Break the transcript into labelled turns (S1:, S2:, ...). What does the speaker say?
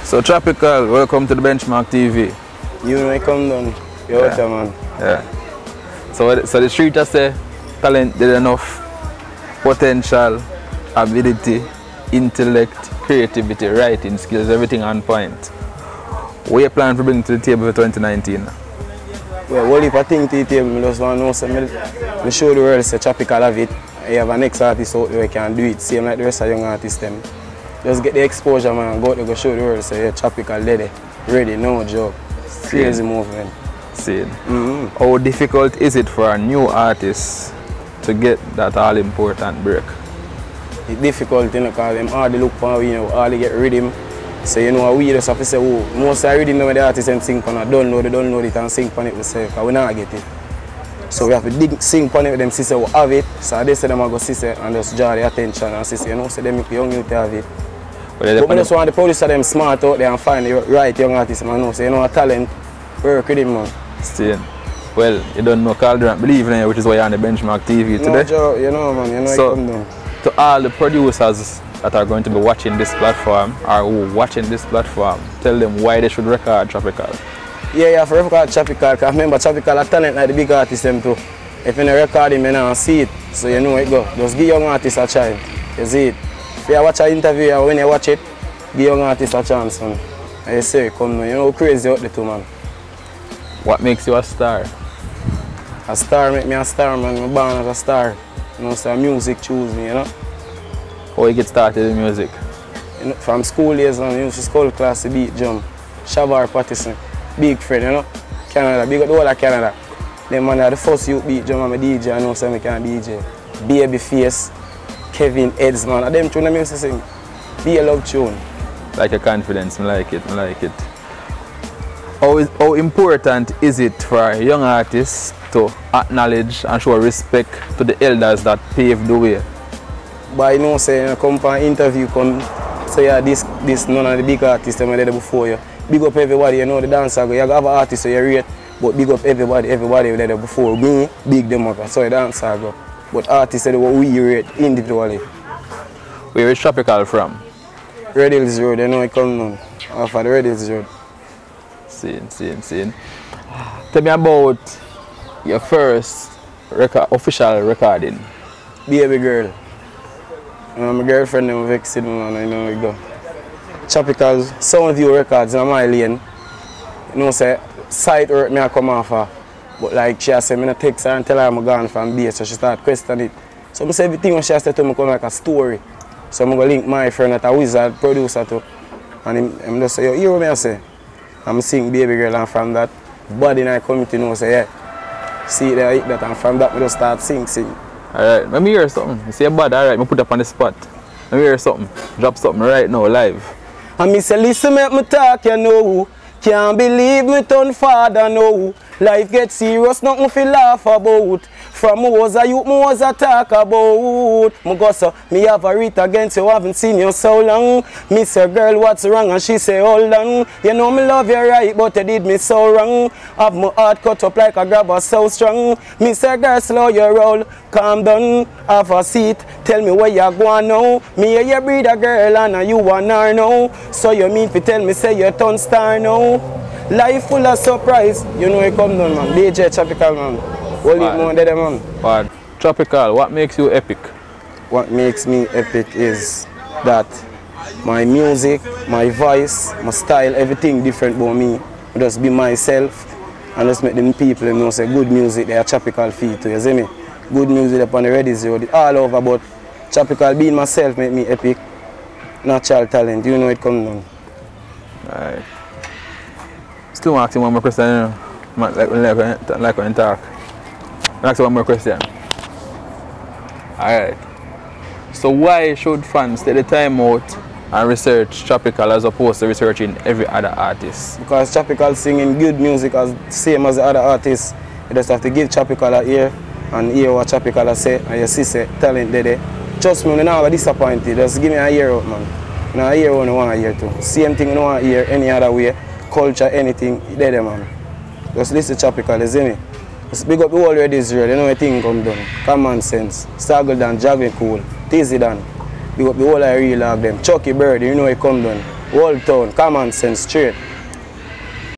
S1: So Trapical, welcome to the Dbenchmarktv.
S2: You know I come down. You're out there, man.
S1: Yeah. So the street just say talent did enough, potential, ability, intellect, creativity, writing skills, everything on point. What you plan to bring to the table for 2019?
S2: Well, what if I think to the table, I just want to know something. I show the world say Trapical have it. You have an next artist out there who can do it, same like the rest of young artists them. Just get the exposure, man, and go out there, go show the world, say, yeah, Trapical ready, no joke. Crazy movement.
S1: See. How difficult is it for a new artist to get that all-important break?
S2: It's difficult, you know, because them hardly look for we, you know, hardly get rhythm. So, you know, we just have to say, oh, most of the rhythm when the artists them sing on it, don't know it and sing on it themselves, because we not get it. So we have to sing on it with them, see, we have it. So they say them go see and just draw the attention and see, you know, so them young youth have it. But we just want the producer them smart out there and find the right young artists, man, know, so you know, a talent, work with him, man.
S1: Still. Well, you don't know Karl Durrant believe in you, which is why you're on the Dbenchmarktv today.
S2: No, Joe, you know, man, you know,
S1: so,
S2: I come down.
S1: To all the producers that are going to be watching this platform, or who watching this platform, tell them why they should record Trapical.
S2: Yeah, you have to record Trapical, because remember, Trapical has talent like the big artists them too. If you don't record him, you don't see it, so you know it go. Just give young artists a try, you see it. If you watch an interview and when you watch it, give young artists a chance, man. And you say, come now, you know how crazy out there too, man.
S1: What makes you a star?
S2: A star make me a star, man. I'm born as a star. You know, so music choose me, you know.
S1: How you get started in music?
S2: You know, from school years on, used to school class to beat drum. Shavar Patterson, big friend, you know. Canada, big up the whole of Canada. Them man are the first youth beat drum, I'm a DJ, I know so I can DJ. Babyface, Kevin, Eds, man. Them tune them used to sing. Be a love tune.
S1: Like your confidence, I like it, I like it. How important is it for young artists to acknowledge and show respect to the elders that paved the way?
S2: But you know, say, you come for an interview, come say, yeah, this none of the big artists that were there before you. Big up everybody, you know, the dancer, you have an artist so you rate, but big up everybody were there before. Me, big them up, so the dancer go. But artists are what we rate individually.
S1: Where is Trapical from?
S2: Red Hills Road, you know, I come down. Off of the Red Hills Road.
S1: Seen. Tell me about your first official recording.
S2: Baby girl. My girlfriend them vexed me, man, I know we go. Trapical Soundview Records in my lane. You know, say, site work me I come off her. But like she said, I text her and tell her I'm gone from base, so she started questioning it. So I say everything what she said to me come like a story. So I'm going to link my friend at a wizard producer too. And I'm just say, yo, hear what I say? I'm sing Baby Girl, and from that, body in the community know say, yeah, see there, that, and from that, we just start sing.
S1: Alright, let me hear something. You say bad, alright, I put up on the spot. Let me hear something. Drop something right now, live.
S2: And me say, listen, make me talk, you know. Can't believe me turn father, no. Life gets serious, nothing to laugh about. From me was a youth, me was a talk about. Me go so, me have a writ against you, haven't seen you so long. Me say, girl, what's wrong? And she say, hold on. You know me love you right, but you did me so wrong. Have my heart cut up like a grabber so strong. Me say, girl, slow your roll, calm down, have a seat. Tell me where you going now. Me hear you breed a girl and you want her now. So you mean to tell me, say you turn star now. Life full of surprise. You know it come down, man. DJ Trapical, man. Hold it more than man.
S1: Bad. Trapical, what makes you epic?
S2: What makes me epic is that my music, my voice, my style, everything different about me. I just be myself and just make them people, you know, say good music, they are Trapical feet too, you see me? Good music up on the Red Hills Road, all over, but Trapical being myself make me epic. Natural talent, you know it come down.
S1: Alright. Still asking one more question, you know? Like when talk. Ask one more question. Alright. So why should fans take the time out and research Trapical as opposed to researching every other artist? Because
S2: Trapical singing good music as same as the other artists. You just have to give Trapical a ear and hear what Trapical say and you see say talent there. Trust me, I'm not disappointed. Just give me a ear out, man. Now a ear one I want to hear too. Same thing I don't want to hear any other way. Culture, anything, there, man. Just listen to Trapical, you see me? Just big up the whole Red Hills Road, you know what thing come down. Common sense, Staggle Dan, Jagging Cool, Tizzy Dan. Big up the whole of real of them. Chucky Bird, you know it come down. Old Town, common sense straight.